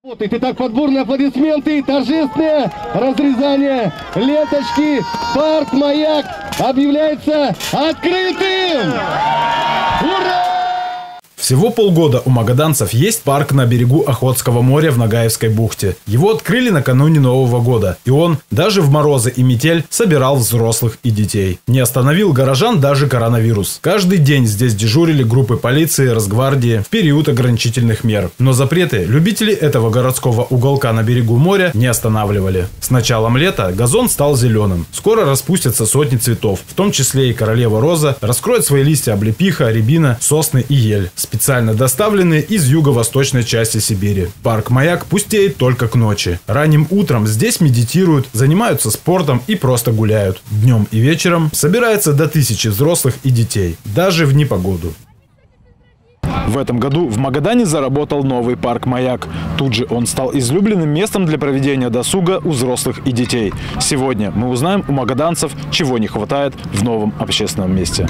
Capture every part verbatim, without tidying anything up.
Итак, подборные аплодисменты, торжественное разрезание ленточки. Парк «Маяк» объявляется открытым! Ура! Всего полгода у магаданцев есть парк на берегу Охотского моря в Нагаевской бухте. Его открыли накануне Нового года. И он, даже в морозы и метель, собирал взрослых и детей. Не остановил горожан даже коронавирус. Каждый день здесь дежурили группы полиции, Росгвардии в период ограничительных мер. Но запреты любители этого городского уголка на берегу моря не останавливали. С началом лета газон стал зеленым. Скоро распустятся сотни цветов, в том числе и королева роза, раскроет свои листья облепиха, рябина, сосны и ель. Специально доставленные из юго-восточной части Сибири. Парк «Маяк» пустеет только к ночи. Ранним утром здесь медитируют, занимаются спортом и просто гуляют. Днем и вечером собирается до тысячи взрослых и детей, даже в непогоду. В этом году в Магадане заработал новый парк «Маяк». Тут же он стал излюбленным местом для проведения досуга у взрослых и детей. Сегодня мы узнаем у магаданцев, чего не хватает в новом общественном месте.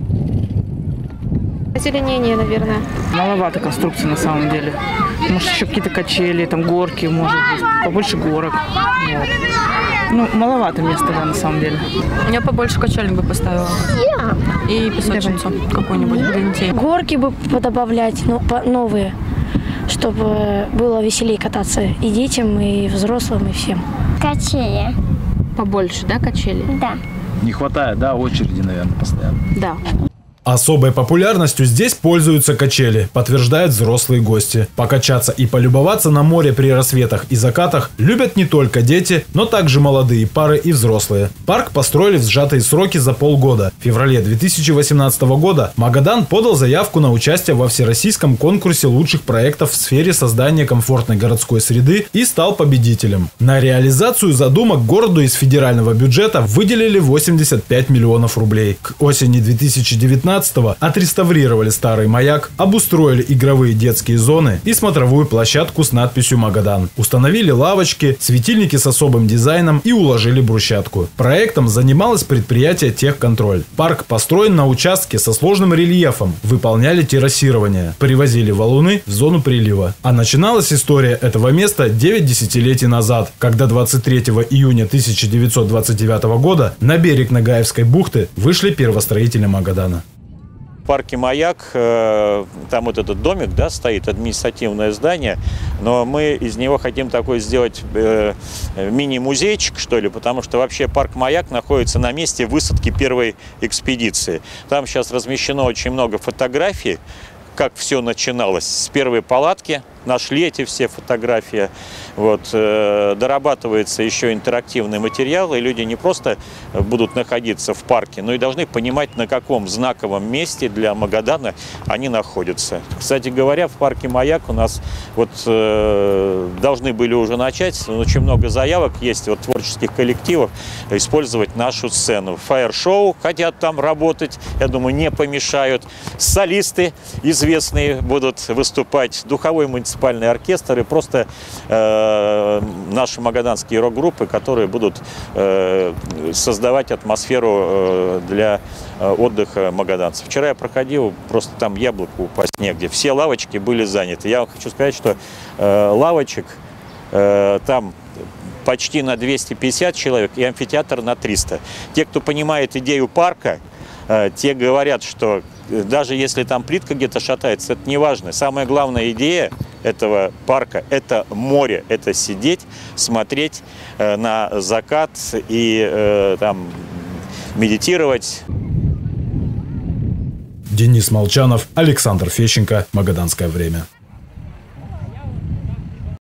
Озеленение, наверное. Маловато конструкции на самом деле. Может, еще какие-то качели, там горки, может быть, побольше горок. Вот. Ну, маловато места, да, на самом деле. Я побольше качелек бы поставила. И песочницу какую-нибудь для детей. Горки бы подобавлять, ну, новые, чтобы было веселее кататься и детям, и взрослым, и всем. Качели. Побольше, да, качели? Да. Не хватает, да, очереди, наверное, постоянно. Да. Особой популярностью здесь пользуются качели, подтверждают взрослые гости. Покачаться и полюбоваться на море при рассветах и закатах любят не только дети, но также молодые пары и взрослые. Парк построили в сжатые сроки за полгода. В феврале две тысячи восемнадцатого года Магадан подал заявку на участие во всероссийском конкурсе лучших проектов в сфере создания комфортной городской среды и стал победителем. На реализацию задумок городу из федерального бюджета выделили восемьдесят пять миллионов рублей. К осени две тысячи девятнадцатого отреставрировали старый «Маяк», обустроили игровые детские зоны и смотровую площадку с надписью «Магадан». Установили лавочки, светильники с особым дизайном и уложили брусчатку. Проектом занималось предприятие «Техконтроль». Парк построен на участке со сложным рельефом, выполняли террасирование, привозили валуны в зону прилива. А начиналась история этого места девять десятилетий назад, когда двадцать третьего июня тысяча девятьсот двадцать девятого года на берег Нагаевской бухты вышли первостроители Магадана. В парке «Маяк», там вот этот домик, да, стоит, административное здание, но мы из него хотим такой сделать мини-музейчик, что ли, потому что вообще парк «Маяк» находится на месте высадки первой экспедиции. Там сейчас размещено очень много фотографий, как все начиналось с первой палатки. Нашли эти все фотографии. Вот, э, дорабатывается еще интерактивный материал, и люди не просто будут находиться в парке, но и должны понимать, на каком знаковом месте для Магадана они находятся. Кстати говоря, в парке «Маяк» у нас вот, э, должны были уже начать, очень много заявок есть от творческих коллективов использовать нашу сцену. Фаер-шоу хотят там работать, я думаю, не помешают. Солисты известные будут выступать, духовой муниципальный оркестр и просто э, наши магаданские рок-группы, которые будут э, создавать атмосферу э, для э, отдыха магаданцев. Вчера я проходил, просто там яблоко упасть негде. Все лавочки были заняты. Я вам хочу сказать, что э, лавочек э, там почти на двести пятьдесят человек и амфитеатр на триста. Те, кто понимает идею парка, э, те говорят, что даже если там плитка где-то шатается, это не важно. Самая главная идея этого парка – это море, это сидеть, смотреть э, на закат и э, там медитировать. Денис Молчанов, Александр Фещенко. Магаданское время.